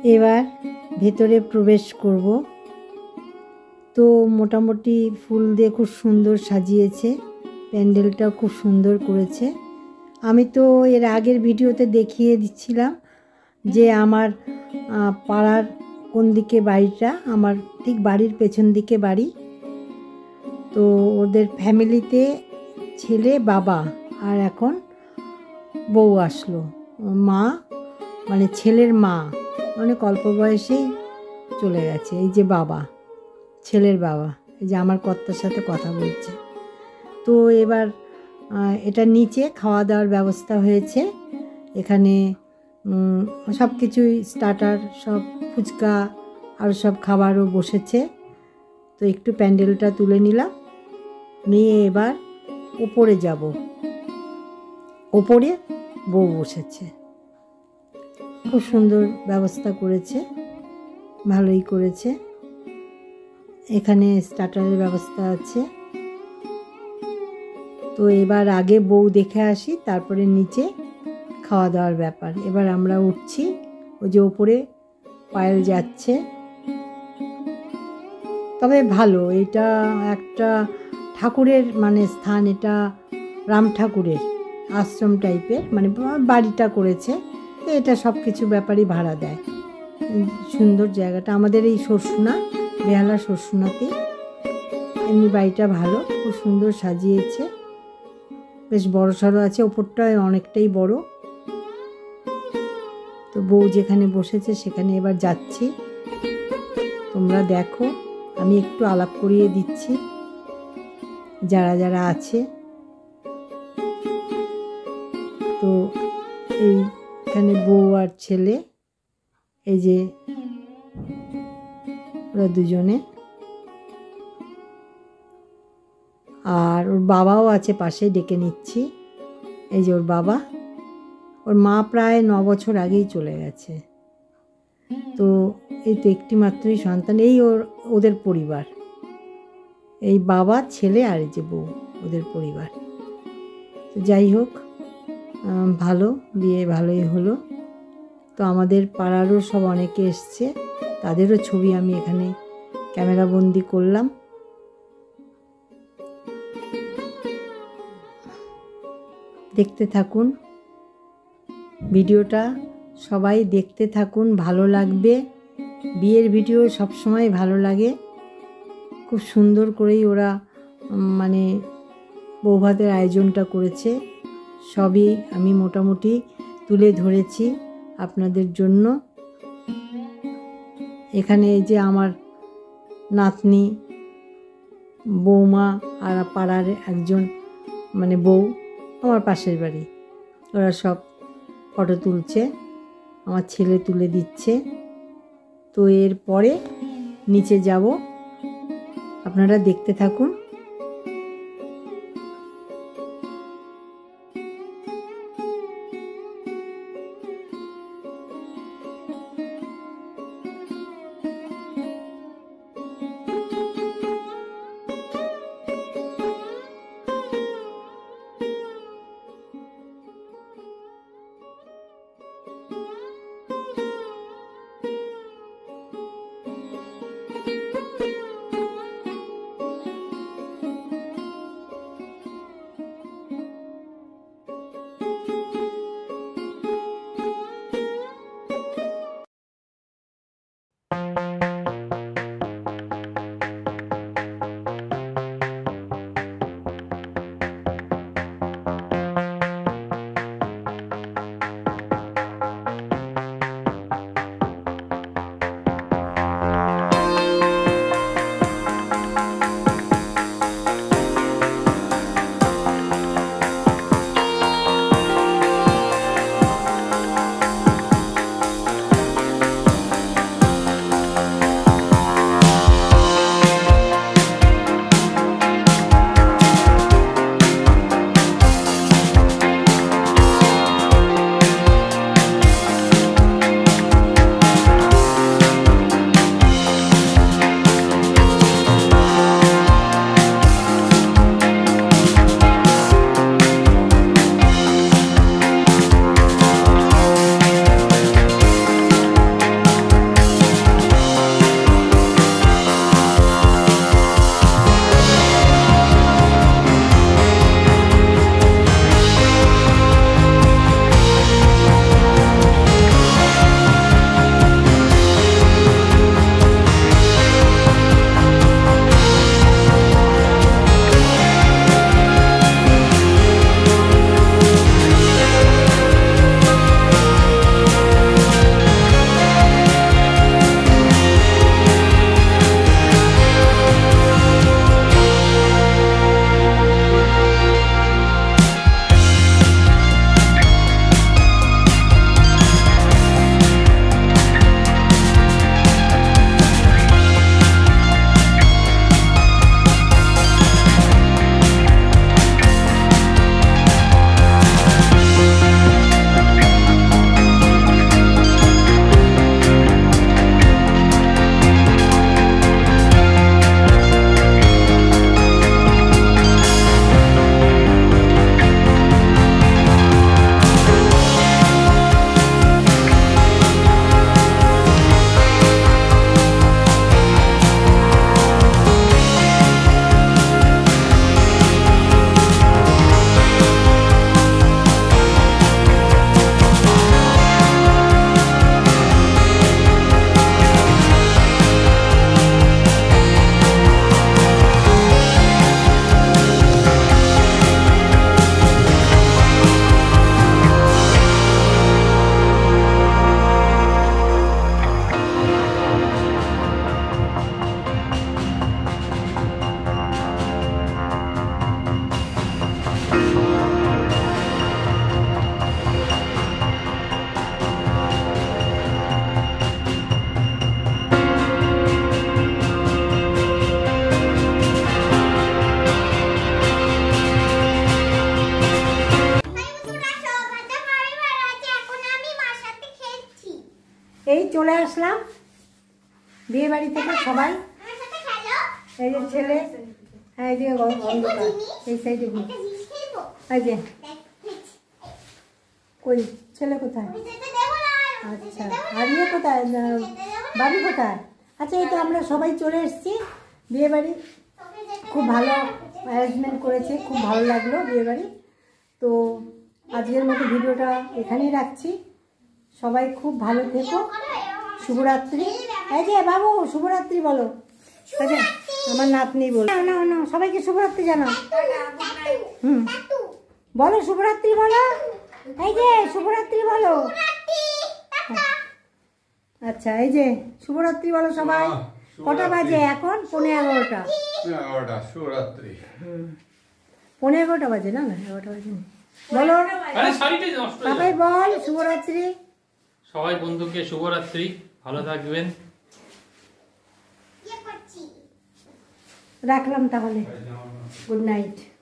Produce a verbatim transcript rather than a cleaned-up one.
এবার ভেতরে প্রবেশ করব। তো মোটামুটি ফুল দিয়ে খুব সুন্দর সাজিয়েছে, প্যান্ডেলটাও খুব সুন্দর করেছে। আমি তো এর আগের ভিডিওতে দেখিয়ে দিচ্ছিলাম যে আমার পাড়ার কোন দিকে বাড়িটা, আমার ঠিক বাড়ির পেছন দিকে বাড়ি। তো ওদের ফ্যামিলিতে ছেলে, বাবা আর এখন বউ আসলো। মা মানে ছেলের মা অনেক অল্প বয়সেই চলে গেছে। এই যে বাবা, ছেলের বাবা, এই যে আমার কর্তার সাথে কথা বলছে। তো এবার এটা নিচে খাওয়া দাওয়ার ব্যবস্থা হয়েছে। এখানে সব কিছুই স্টার্টার, সব ফুচকা আর সব খাবারও বসেছে। তো একটু প্যান্ডেলটা তুলে নিলাম, নিয়ে এবার ওপরে যাব। ওপরে বউ বসেছে, খুব সুন্দর ব্যবস্থা করেছে, ভালোই করেছে। এখানে স্টার্টারের ব্যবস্থা আছে। তো এবার আগে বউ দেখে আসি, তারপরে নিচে খাওয়া দাওয়ার ব্যাপার। এবার আমরা উঠছি, ওই যে ওপরে পায়েল যাচ্ছে। তবে ভালো, এটা একটা ঠাকুরের মানে স্থান, এটা রাম ঠাকুরের আশ্রম টাইপের, মানে বাড়িটা করেছে। তো এটা সব কিছু ব্যাপারই ভাড়া দেয়। সুন্দর জায়গাটা, আমাদের এই সরসুনা, বেহালা সরসুনাতে। এমনি বাড়িটা ভালো, খুব সুন্দর সাজিয়েছে, বেশ বড় সড়ো আছে, ওপরটায় অনেকটাই বড়। তো বউ যেখানে বসেছে সেখানে এবার যাচ্ছি, তোমরা দেখো। আমি একটু আলাপ করিয়ে দিচ্ছি যারা যারা আছে। তো এইখানে বউ আর ছেলে, এই যে ওরা দুজনে, আর ওর বাবাও আছে পাশে, ডেকে নিচ্ছি। এই যে ওর বাবা, ওর মা প্রায় ন বছর আগেই চলে গেছে। তো এই তো একটি মাত্রই সন্তান, এই ওর ওদের পরিবার, এই বাবা, ছেলে আর এই যে বউ, ওদের পরিবার। তো যাই হোক, ভালো, বিয়ে ভালোই হলো। তো আমাদের পাড়ারও সব অনেকে এসছে, তাদেরও ছবি আমি এখানে ক্যামেরা বন্দি করলাম। দেখতে থাকুন ভিডিওটা, সবাই দেখতে থাকুন, ভালো লাগবে। বিয়ের ভিডিও সবসময় ভালো লাগে। খুব সুন্দর করেই ওরা মানে বৌভাতের আয়োজনটা করেছে। সবই আমি মোটামুটি তুলে ধরেছি আপনাদের জন্য। এখানে এই যে আমার নাতনি, বৌমা আর পাড়ার একজন মানে বউ, আমার পাশের বাড়ি, ওরা সব ফটো তুলছে, আমার ছেলে তুলে দিচ্ছে। তো এরপরে নিচে যাব, আপনারা দেখতে থাকুন। চলে আসলাম বিয়ে বাড়ি থেকে সবাই। এই যে ছেলে, হ্যাঁ এই যে অন্ধকার, এই সাইডে ঘুর, এই যে কই ছেলে কোথায়? আচ্ছা, আর ইয়ে কোথায়, বাড়ি কোথায়? আচ্ছা, এই তো আমরা সবাই চলে এসেছি বিয়ে বাড়ি। খুব ভালো অ্যারেঞ্জমেন্ট করেছে, খুব ভালো লাগলো বিয়ে বাড়ি। তো আজকের মতো ভিডিওটা এখানেই রাখছি। সবাই খুব ভালো থেকো, শুভরাত্রি। এই যে বাবু শুভরাত্রি বলো। আচ্ছা, আমার নাতনি বলো, না না না, সবাইকে শুভরাত্রি জানাও। হুম, বলো শুভরাত্রি বলো। এই যে শুভরাত্রি বলো। আচ্ছা, এই যে শুভরাত্রি বলো সবাই। কটা বাজে এখন? পৌনে এগারোটা। এগারোটা শুভরাত্রি। হুম, পৌনে এগারোটা বাজে না? না এগারোটা বাজে না। বলো সবাই বল শুভরাত্রি। সবাই বন্ধুকে শুভরাত্রি, ভালো থাকবেন। রাখলাম তাহলে, গুড নাইট।